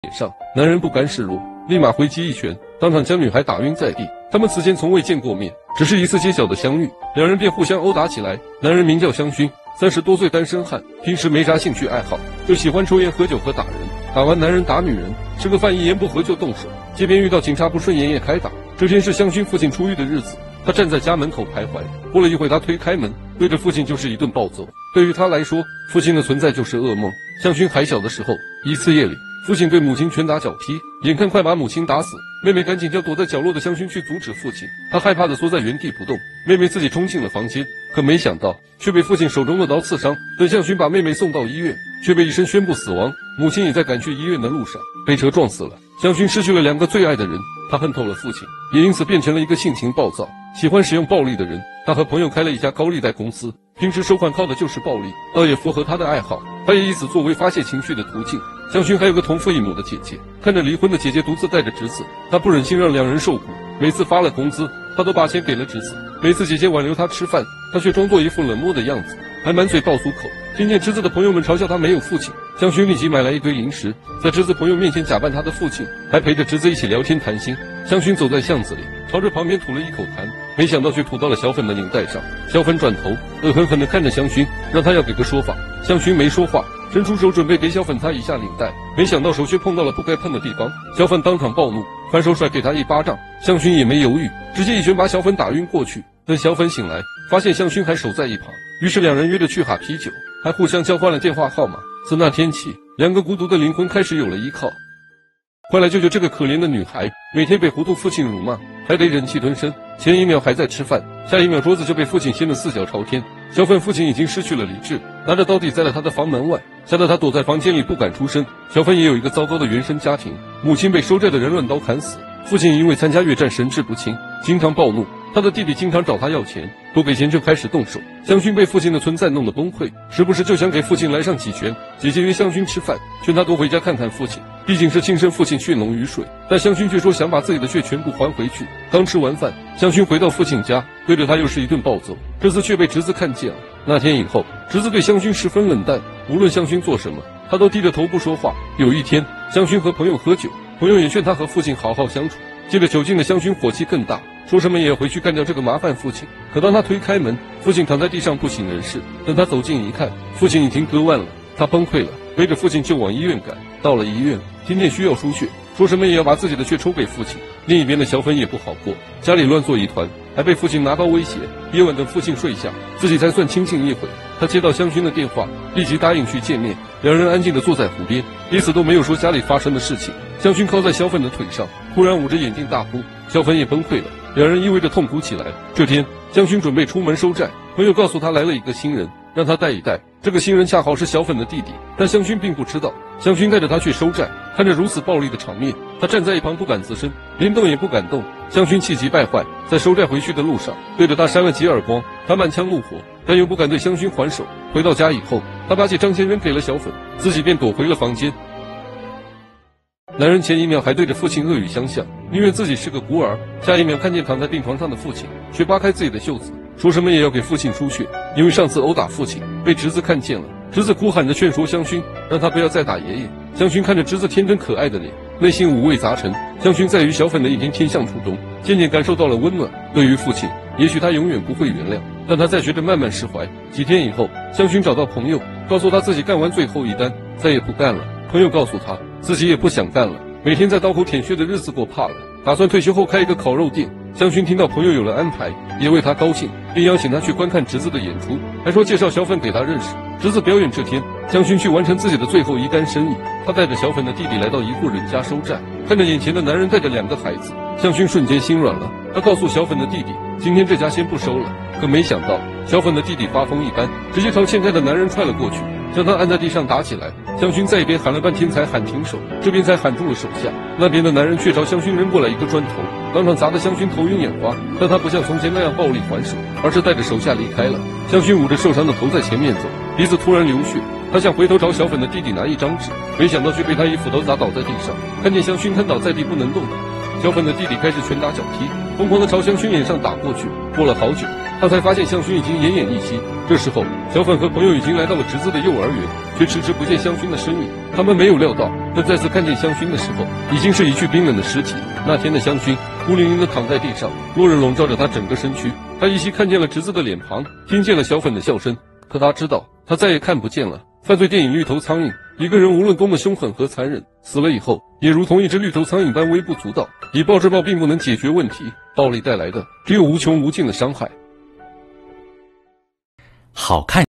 脸上，男人不甘示弱，立马回击一拳，当场将女孩打晕在地。他们此前从未见过面，只是一次街角的相遇，两人便互相殴打起来。男人名叫香薰，30多岁单身汉，平时没啥兴趣爱好，就喜欢抽烟喝酒和打人。打完男人打女人，吃个饭一言不合就动手。街边遇到警察不顺眼也开打。这天是香薰父亲出狱的日子，他站在家门口徘徊。过了一会，他推开门，对着父亲就是一顿暴揍。对于他来说，父亲的存在就是噩梦。香薰还小的时候，一次夜里，父亲对母亲拳打脚踢，眼看快把母亲打死，妹妹赶紧叫躲在角落的香薰去阻止父亲。他害怕的缩在原地不动，妹妹自己冲进了房间，可没想到却被父亲手中的刀刺伤。等香薰把妹妹送到医院，却被医生宣布死亡。母亲也在赶去医院的路上被车撞死了。香薰失去了2个最爱的人，他恨透了父亲，也因此变成了一个性情暴躁、喜欢使用暴力的人。他和朋友开了一家高利贷公司，平时收款靠的就是暴力，倒也符合他的爱好。他也以此作为发泄情绪的途径。香薰还有个同父异母的姐姐，看着离婚的姐姐独自带着侄子，他不忍心让2人受苦。每次发了工资，他都把钱给了侄子。每次姐姐挽留他吃饭，他却装作一副冷漠的样子，还满嘴爆粗口。听见侄子的朋友们嘲笑他没有父亲，香薰立即买来一堆零食，在侄子朋友面前假扮他的父亲，还陪着侄子一起聊天谈心。香薰走在巷子里，朝着旁边吐了一口痰，没想到却吐到了小粉的领带上。小粉转头恶狠狠地看着香薰，让他要给个说法。香薰没说话，伸出手准备给小粉擦一下领带，没想到手却碰到了不该碰的地方。小粉当场暴怒，反手甩给他一巴掌。香薰也没犹豫，直接一拳把小粉打晕过去。等小粉醒来，发现香薰还守在一旁，于是2人约着去哈啤酒，还互相交换了电话号码。自那天起，2个孤独的灵魂开始有了依靠。快来救救这个可怜的女孩！每天被糊涂父亲辱骂，还得忍气吞声。前一秒还在吃饭，下一秒桌子就被父亲掀得4脚朝天。小粉父亲已经失去了理智，拿着刀抵在了他的房门外，吓得他躲在房间里不敢出声。小粉也有一个糟糕的原生家庭，母亲被收债的人乱刀砍死，父亲因为参加越战神志不清，经常暴怒。他的弟弟经常找他要钱，不给钱就开始动手。香薰被父亲的存在弄得崩溃，时不时就想给父亲来上几拳。姐姐约香薰吃饭，劝他多回家看看父亲，毕竟是亲生父亲血浓于水。但香薰却说想把自己的血全部还回去。刚吃完饭，香薰回到父亲家，对着他又是一顿暴揍，这次却被侄子看见了。那天以后，侄子对香薰十分冷淡，无论香薰做什么，他都低着头不说话。有一天，香薰和朋友喝酒，朋友也劝他和父亲好好相处。借着酒劲的香薰火气更大，说什么也要回去干掉这个麻烦父亲。可当他推开门，父亲躺在地上不省人事。等他走近一看，父亲已经割腕了，他崩溃了，背着父亲就往医院赶。到了医院，听见需要输血，说什么也要把自己的血抽给父亲。另一边的小粉也不好过，家里乱作一团，还被父亲拿刀威胁。夜晚等父亲睡下，自己才算清静一会。他接到香薰的电话，立即答应去见面。2人安静地坐在湖边，彼此都没有说家里发生的事情。香薰靠在小粉的腿上，突然捂着眼睛大哭，小粉也崩溃了，2人依偎着痛哭起来。这天，香薰准备出门收债，朋友告诉他来了一个新人，让他带一带。这个新人恰好是小粉的弟弟，但香薰并不知道。香薰带着他去收债，看着如此暴力的场面，他站在一旁不敢吱声，连动也不敢动。香薰气急败坏，在收债回去的路上，对着他扇了几耳光，他满腔怒火，但又不敢对香薰还手。回到家以后，他把起张钱扔给了小粉，自己便躲回了房间。男人前一秒还对着父亲恶语相向，宁愿自己是个孤儿，下一秒看见躺在病床上的父亲，却扒开自己的袖子，说什么也要给父亲输血。因为上次殴打父亲被侄子看见了，侄子哭喊着劝说香薰，让他不要再打爷爷。香薰看着侄子天真可爱的脸，内心五味杂陈。香薰在与小粉的一天天相处中，渐渐感受到了温暖。对于父亲，也许他永远不会原谅，但他在学着慢慢释怀。几天以后，香薰找到朋友，告诉他自己干完最后一单，再也不干了。朋友告诉他，自己也不想干了，每天在刀口舔血的日子过怕了，打算退休后开一个烤肉店。香薰听到朋友有了安排，也为他高兴，并邀请他去观看侄子的演出，还说介绍小粉给他认识。侄子表演这天，香薰去完成自己的最后一单生意。他带着小粉的弟弟来到一户人家收债，看着眼前的男人带着2个孩子，香薰瞬间心软了。他告诉小粉的弟弟，今天这家先不收了。可没想到，小粉的弟弟发疯一般，直接朝欠债的男人踹了过去，将他按在地上打起来。香薰在一边喊了半天才喊停手，这边才喊住了手下。那边的男人却朝香薰扔过来一个砖头，当场砸得香薰头晕眼花。但他不像从前那样暴力还手，而是带着手下离开了。香薰捂着受伤的头在前面走，鼻子突然流血，他想回头找小粉的弟弟拿一张纸，没想到却被他一斧头砸倒在地上。看见香薰瘫倒在地不能动弹，小粉的弟弟开始拳打脚踢，疯狂地朝香薰脸上打过去。过了好久，他才发现香薰已经奄奄一息。这时候，小粉和朋友已经来到了侄子的幼儿园，却迟迟不见香薰的身影。他们没有料到， 但再次看见香薰的时候，已经是一具冰冷的尸体。那天的香薰孤零零地躺在地上，落日笼罩着他整个身躯。他依稀看见了侄子的脸庞，听见了小粉的笑声，可他知道他再也看不见了。犯罪电影《绿头苍蝇》，一个人无论多么凶狠和残忍，死了以后也如同一只绿头苍蝇般微不足道。以暴制暴并不能解决问题，暴力带来的只有无穷无尽的伤害。 好看